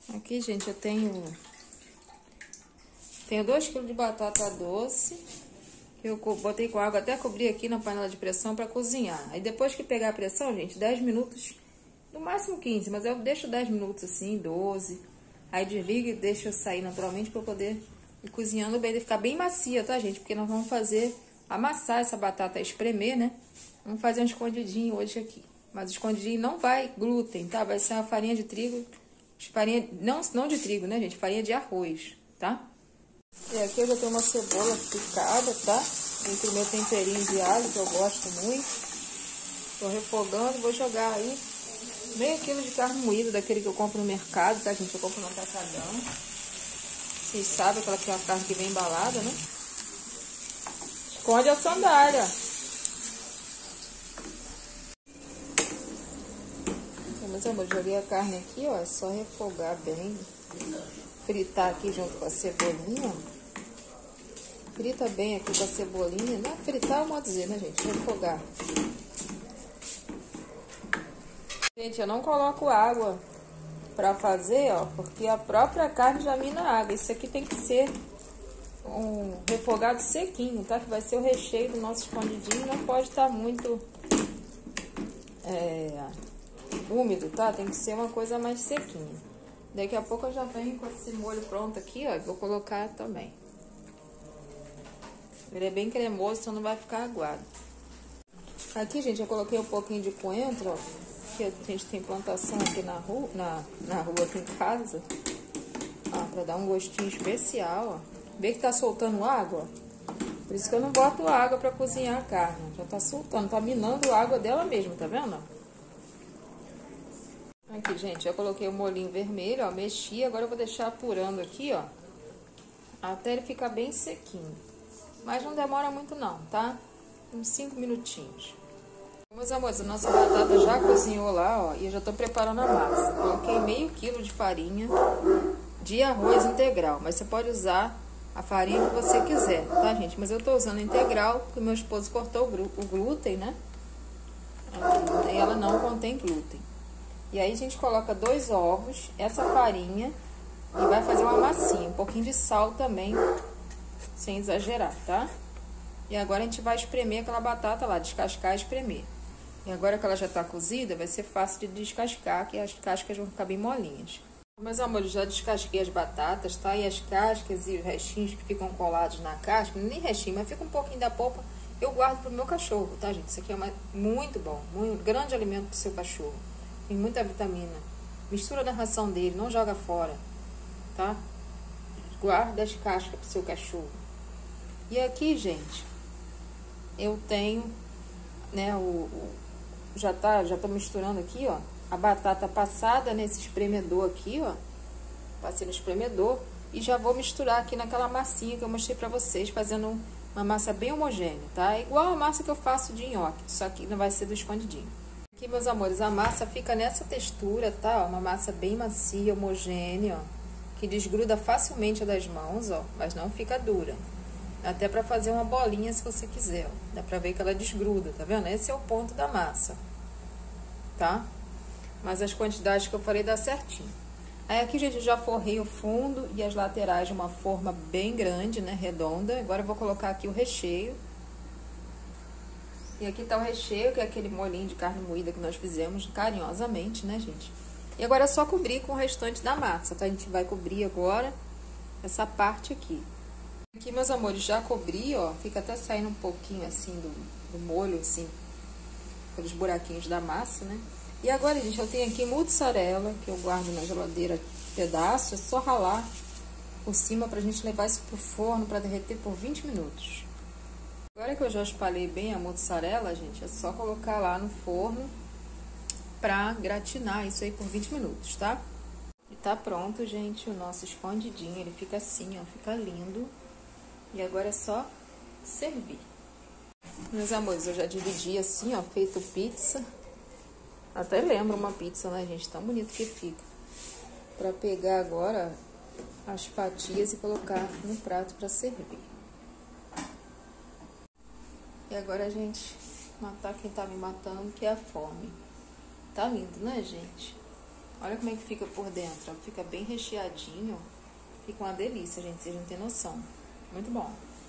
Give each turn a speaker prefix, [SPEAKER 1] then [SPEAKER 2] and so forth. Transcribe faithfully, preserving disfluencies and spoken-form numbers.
[SPEAKER 1] Aqui, gente, eu tenho... Tenho dois quilos de batata doce. Que eu botei com água até cobrir aqui na panela de pressão para cozinhar. Aí depois que pegar a pressão, gente, dez minutos, no máximo quinze, mas eu deixo dez minutos assim, doze. Aí desliga e deixa sair naturalmente para eu poder ir cozinhando bem, ele ficar bem macia, tá, gente? Porque nós vamos fazer, amassar essa batata, espremer, né? Vamos fazer um escondidinho hoje aqui. Mas o escondidinho não vai glúten, tá? Vai ser uma farinha de trigo, farinha, não, não de trigo, né, gente? Farinha de arroz, tá? E aqui eu já tenho uma cebola picada, tá? Entre o meu temperinho de alho, que eu gosto muito. Tô refogando, vou jogar aí meio quilo de carne moída, daquele que eu compro no mercado, tá, gente? Eu compro no atacadão. Vocês sabem, aquela que é a carne que vem embalada, né? Esconde a sandália. Então, meus amores, joguei a carne aqui, ó. É só refogar bem. Fritar aqui junto com a cebolinha. Frita bem aqui com a cebolinha. Não, fritar é o modo de dizer, né, gente? Refogar. Gente, eu não coloco água pra fazer, ó, porque a própria carne já mina água. Isso aqui tem que ser um refogado sequinho, tá? Que vai ser o recheio do nosso escondidinho. Não pode estar muito é, úmido, tá? Tem que ser uma coisa mais sequinha. Daqui a pouco eu já venho com esse molho pronto aqui, ó. Vou colocar também. Ele é bem cremoso, então não vai ficar aguado. Aqui, gente, eu coloquei um pouquinho de coentro, ó. Que a gente tem plantação aqui na rua, na, na rua aqui em casa. Ó, pra dar um gostinho especial, ó. Vê que tá soltando água? Por isso que eu não boto água pra cozinhar a carne. Já tá soltando, tá minando a água dela mesmo, tá vendo? Aqui, gente, eu coloquei o molhinho vermelho, ó, mexi, agora eu vou deixar apurando aqui, ó, até ele ficar bem sequinho. Mas não demora muito não, tá? Uns cinco minutinhos. Meus amores, a nossa batata já cozinhou lá, ó, e eu já tô preparando a massa. Coloquei meio quilo de farinha de arroz integral, mas você pode usar a farinha que você quiser, tá, gente? Mas eu tô usando integral porque meu esposo cortou o glúten, né? Aqui, e ela não contém glúten. E aí a gente coloca dois ovos, essa farinha, e vai fazer uma massinha. Um pouquinho de sal também, sem exagerar, tá? E agora a gente vai espremer aquela batata lá, descascar e espremer. E agora que ela já tá cozida, vai ser fácil de descascar, que as cascas vão ficar bem molinhas. Meus amores, já descasquei as batatas, tá? E as cascas e os restinhos que ficam colados na casca, nem restinho, mas fica um pouquinho da polpa, eu guardo pro meu cachorro, tá, gente? Isso aqui é uma, muito bom, muito grande alimento pro seu cachorro. Tem muita vitamina. Mistura na ração dele, não joga fora, tá? Guarda as cascas pro seu cachorro. E aqui, gente, eu tenho, né, o, o já tá, já tô misturando aqui, ó, a batata passada nesse espremedor aqui, ó. Passei no espremedor e já vou misturar aqui naquela massinha que eu mostrei pra vocês, fazendo uma massa bem homogênea, tá? É igual a massa que eu faço de nhoque, só que não vai ser do escondidinho. Aqui, meus amores, a massa fica nessa textura, tá? Ó, uma massa bem macia, homogênea, ó, que desgruda facilmente das mãos, ó, mas não fica dura. Até pra fazer uma bolinha, se você quiser, ó. Dá pra ver que ela desgruda, tá vendo? Esse é o ponto da massa, tá? Mas as quantidades que eu falei dá certinho. Aí aqui, gente, eu já forrei o fundo e as laterais de uma forma bem grande, né? Redonda. Agora eu vou colocar aqui o recheio. E aqui tá o recheio, que é aquele molhinho de carne moída que nós fizemos carinhosamente, né, gente? E agora é só cobrir com o restante da massa, tá? A gente vai cobrir agora essa parte aqui. Aqui, meus amores, já cobri, ó. Fica até saindo um pouquinho, assim, do, do molho, assim, pelos buraquinhos da massa, né? E agora, gente, eu tenho aqui mussarela, que eu guardo na geladeira pedaço. É só ralar por cima pra gente levar isso pro forno pra derreter por vinte minutos. Agora que eu já espalhei bem a mussarela, gente, é só colocar lá no forno pra gratinar isso aí por vinte minutos, tá? E tá pronto, gente, o nosso escondidinho. Ele fica assim, ó, fica lindo. E agora é só servir. Meus amores, eu já dividi assim, ó, feito pizza. Até lembra uma pizza, né, gente? Tão bonito que fica. Pra pegar agora as fatias e colocar no prato pra servir. E agora a gente matar quem tá me matando, que é a fome. Tá lindo, né, gente? Olha como é que fica por dentro, ó. Fica bem recheadinho. Fica uma delícia, gente, vocês não têm noção. Muito bom.